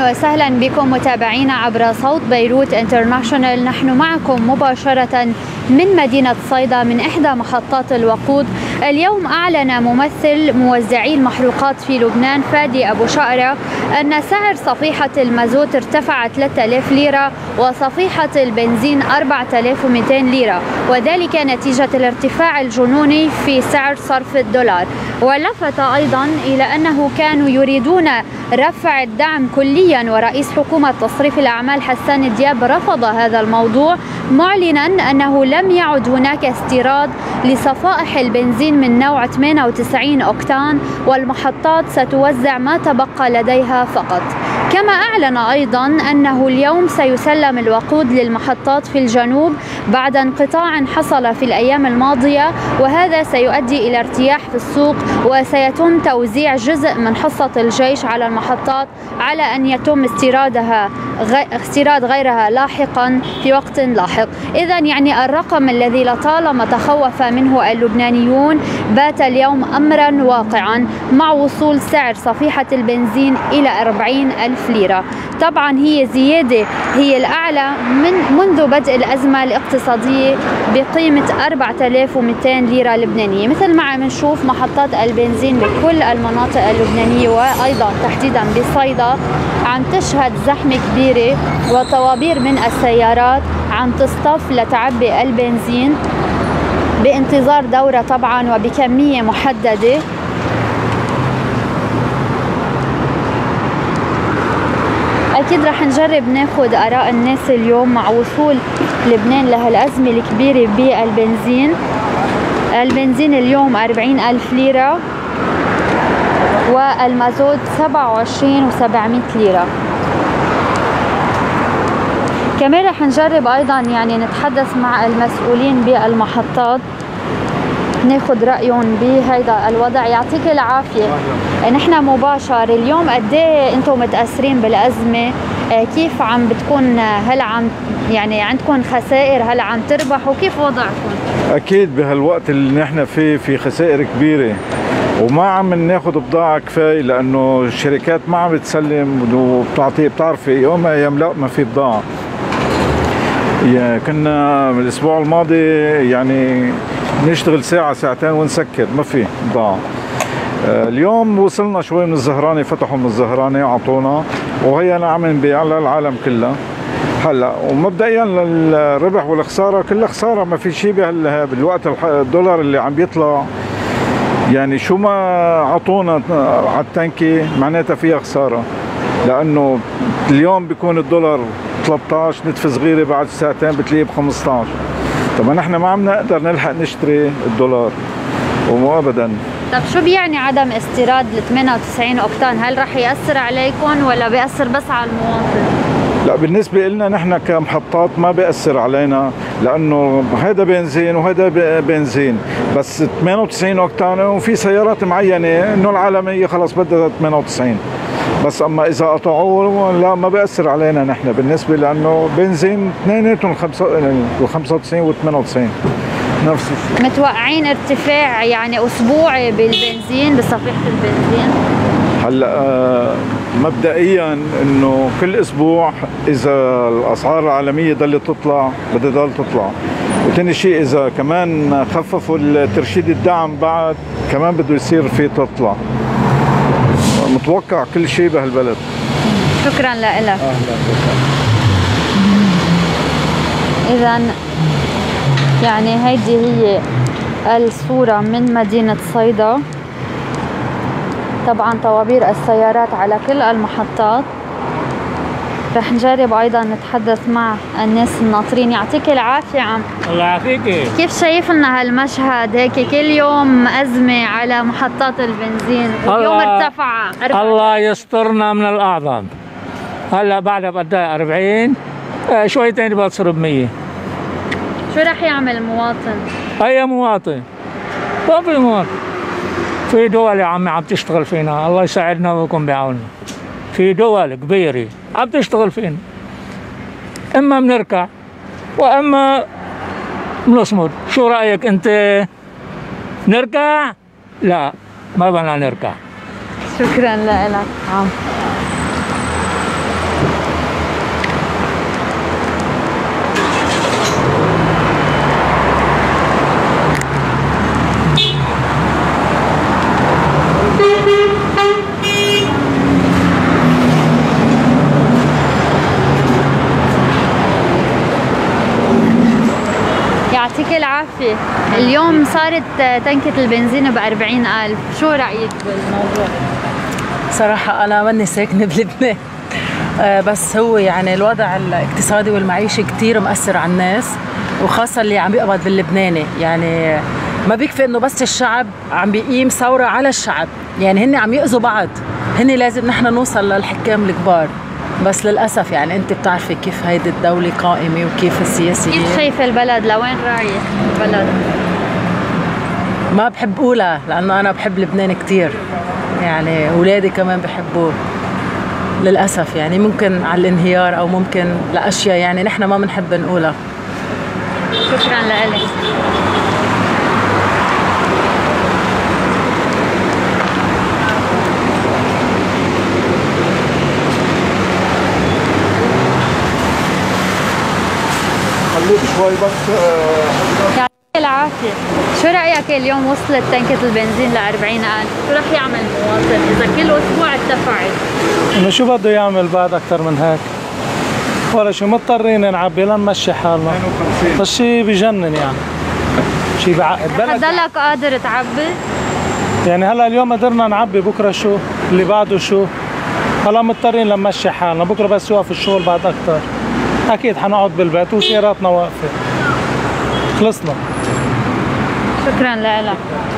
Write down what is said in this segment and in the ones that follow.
وسهلا بكم متابعينا عبر صوت بيروت انترناشونال. نحن معكم مباشرة من مدينة صيدا من إحدى محطات الوقود. اليوم أعلن ممثل موزعي المحروقات في لبنان فادي أبو شقرة أن سعر صفيحة المازوت ارتفع 3000 ليرة وصفيحة البنزين 4200 ليرة، وذلك نتيجة الارتفاع الجنوني في سعر صرف الدولار. ولفت أيضا إلى أنه كانوا يريدون رفع الدعم كليا، ورئيس حكومة تصريف الأعمال حسان دياب رفض هذا الموضوع، معلنا أنه لم يعد هناك استيراد لصفائح البنزين من نوع 98 أوكتان، والمحطات ستوزع ما تبقى لديها فقط. كما أعلن أيضا أنه اليوم سيسلم الوقود للمحطات في الجنوب بعد انقطاع حصل في الأيام الماضية، وهذا سيؤدي إلى ارتياح في السوق، وسيتم توزيع جزء من حصة الجيش على المحطات على أن يتم استيراد غيرها لاحقا في وقت لاحق. إذن يعني الرقم الذي لطالما تخوف منه اللبنانيون بات اليوم أمرا واقعا مع وصول سعر صفيحة البنزين إلى 40,000 ليرة. طبعا هي زيادة هي الأعلى منذ بدء الأزمة الاقتصادية بقيمة 4200 ليرة لبنانية. مثل ما عم نشوف محطات البنزين بكل المناطق اللبنانية وأيضا تحديدا بصيدا عم تشهد زحمة كبيرة، وطوابير من السيارات عم تصطف لتعبي البنزين بانتظار دورة طبعا وبكمية محددة. أكيد رح نجرب ناخد آراء الناس اليوم مع وصول لبنان لهالأزمة الكبيرة بالبنزين. البنزين اليوم 40,000 ليرة والمازوت 27,700 ليرة. كمان رح نجرب أيضا يعني نتحدث مع المسؤولين بالمحطات ناخد رأيهم بهيدا الوضع. يعطيك العافية. نحن مباشر اليوم قد ايه انتم متأثرين بالأزمة؟ كيف عم بتكون؟ هل عم يعني عندكم خسائر؟ هل عم تربحوا؟ كيف وضعكم؟ أكيد بهالوقت اللي نحن فيه في خسائر كبيرة، وما عم ناخد بضاعة كفاية لأنه الشركات ما عم بتسلم وبتعطي. بتعرفي يوم أيام لا ما في بضاعة. يعني كنا الأسبوع الماضي يعني نشتغل ساعة ساعتين ونسكر، ما في بضاعة. اليوم وصلنا شوي من الزهراني، فتحوا من الزهراني وعطونا، وهي أنا عم نبيع للعالم كلها هلا. ومبدئيا الربح والخسارة كلها خسارة، ما في شيء بالوقت الدولار اللي عم بيطلع. يعني شو ما عطونا على التنكي معناتها فيها خسارة، لأنه اليوم بيكون الدولار 13، نتفة صغيرة بعد ساعتين بتلاقيه ب15. طبعا نحن ما عم نقدر نلحق نشتري الدولار ومو ابدا. طب شو بيعني عدم استيراد ال 98 اوكتان؟ هل رح يأثر عليكم ولا بيأثر بس على المواطن؟ لا، بالنسبة لنا نحن كمحطات ما بيأثر علينا، لأنه هذا بنزين وهذا بنزين، بس 98 اوكتان، وفي سيارات معينة إنه العالمية خلص بدها 98. بس اما اذا قطعوه لا ما بيأثر علينا نحن، بالنسبه لانه بنزين اثنيناتهم 95 و 98 نفس الشيء. متوقعين ارتفاع يعني اسبوعي بالبنزين بصفيحه البنزين؟ هلا مبدئيا انه كل اسبوع اذا الاسعار العالميه ضلت تطلع بدها تضل تطلع، وثاني شيء اذا كمان خففوا ترشيد الدعم بعد كمان بده يصير في تطلع. متوقع كل شيء بهالبلد. شكرا لك. اهلا. اذا يعني هيدي هي الصورة من مدينة صيدا. طبعا طوابير السيارات على كل المحطات. رح نجرب ايضا نتحدث مع الناس الناطرين. يعطيك العافية عم. الله يعافيكي. كيف شايف لنا هالمشهد هيك كل يوم أزمة على محطات البنزين واليوم ارتفع؟ الله يسترنا من الأعظم. هلا بعدها بقدها 40 شويتين بتصير ب100. شو رح يعمل المواطن؟ أي مواطن؟ ما في مواطن. في دول يا عمي عم تشتغل فينا، الله يساعدنا ويكون بعوننا. في دول كبيرة عم تشتغل فينا، اما بنركع واما بنصمد. شو رايك انت؟ نركع؟ لا ما بدنا نركع. شكرا لك عم. يعطيك العافية. اليوم صارت تنكة البنزين ب40,000، شو رأيك بالموضوع؟ صراحة أنا ماني ساكنة بلبنان، بس هو يعني الوضع الاقتصادي والمعيشي كتير مأثر على الناس، وخاصة اللي عم يقبض باللبناني. يعني ما بيكفي إنه بس الشعب عم بيقيم ثورة على الشعب، يعني هن عم يأذوا بعض، هن لازم نحن نوصل للحكام الكبار. بس للأسف يعني أنت بتعرفي كيف هيدي الدولة قائمة وكيف السياسيين. كيف شايفة البلد؟ لوين رايح البلد؟ ما بحب أقولها لأنه أنا بحب لبنان كتير، يعني أولادي كمان بحبوه. للأسف يعني ممكن على الانهيار أو ممكن لأشياء يعني نحن ما بنحب نقولها. شكرا لك. خليك شوي بس. يعطيك العافية. شو رأيك اليوم وصلت تنكة البنزين ل40,000؟ شو رح يعمل المواطن إذا كل أسبوع ارتفعت؟ إنه شو بده يعمل بعد أكثر من هيك؟ ولا شو، مضطرين نعبي لنمشي حالنا. بس شيء بجنن يعني. شيء بعقد بلد. حتضلك قادر تعبي؟ يعني هلا اليوم قدرنا نعبي، بكره شو؟ اللي بعده شو؟ هلا مضطرين لنمشي حالنا، بكره بس يوقف الشغل بعد أكثر. أكيد حنقعد بالبيت وسياراتنا واقفة. خلصنا. شكرا لك.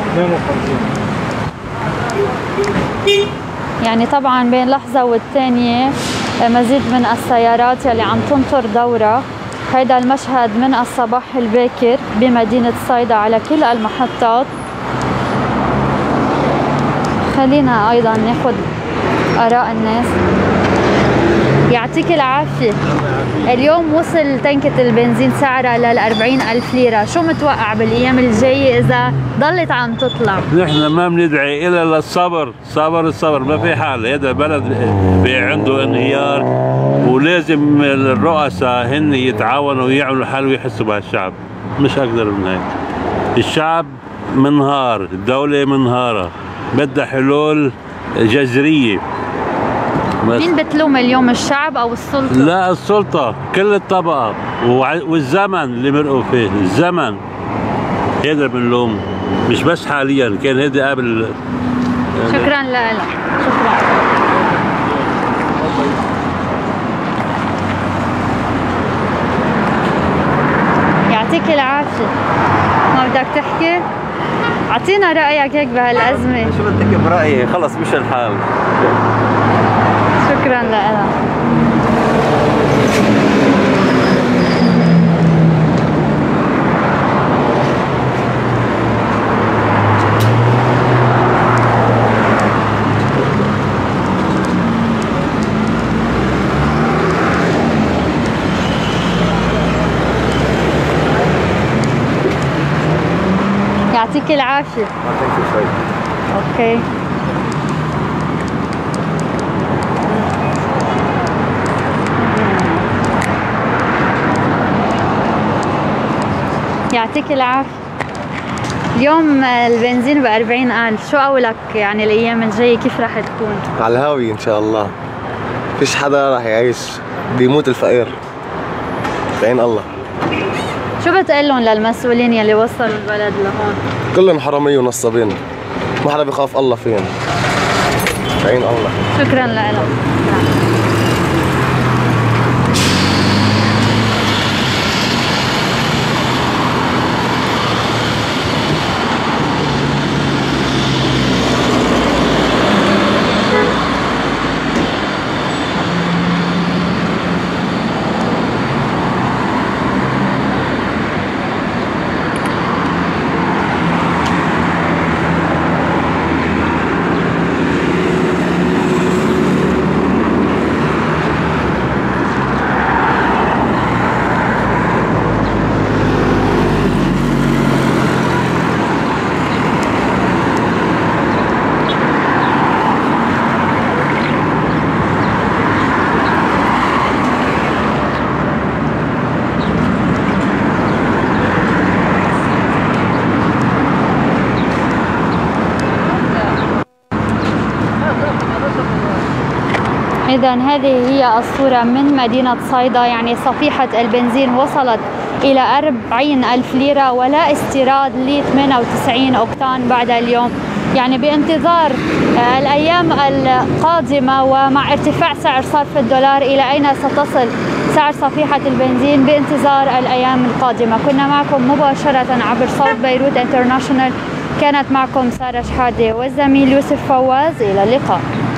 يعني طبعا بين لحظة والثانية مزيد من السيارات يلي عم تنطر دورة. هيدا المشهد من الصباح الباكر بمدينة صيدا على كل المحطات. خلينا أيضا ناخد آراء الناس. يعطيك العافية. اليوم وصل تنكة البنزين سعرها لل40,000 ليرة، شو متوقع بالأيام الجاية إذا ضلت عم تطلع؟ نحن ما بندعي إلا للصبر، الصبر ما في حال. هذا بلد عنده انهيار، ولازم الرؤساء هن يتعاونوا ويعملوا حل ويحسوا بهالشعب، مش أقدر من هيك. الشعب منهار، الدولة منهارة، بدها حلول جذرية. مين بتلوم اليوم، الشعب أو السلطة؟ لا، السلطة، كل الطبقة والزمن اللي مرقوا فيه، الزمن هذا بنلوم، مش بس حاليا، كان هذا قبل. شكرا لك. شكرا. يعطيك العافية. ما بدك تحكي؟ اعطينا رأيك هيك بهالأزمة. شو بدك برأيي؟ خلص مش الحال. شكرا لك. يعطيك العافية. اوكي. يعطيك العافية. اليوم البنزين ب40,000، شو قولك يعني الأيام الجاية كيف راح تكون؟ على الهاوي إن شاء الله، فيش حدا راح يعيش، بيموت الفقير بعين الله. شو بتقلن للمسؤولين يلي وصلوا البلد لهون؟ كلهم حرامية ونصابين، ما حدا بيخاف الله فيهم بعين الله. شكرا لك. إذا هذه هي الصورة من مدينة صيدا. يعني صفيحة البنزين وصلت إلى 40,000 ليرة، ولا استيراد ل 98 أوكتان بعد اليوم. يعني بانتظار الأيام القادمة ومع ارتفاع سعر صرف الدولار إلى أين ستصل سعر صفيحة البنزين، بانتظار الأيام القادمة. كنا معكم مباشرة عبر صوت بيروت انترناشونال، كانت معكم سارة شحادة والزميل يوسف فواز. إلى اللقاء.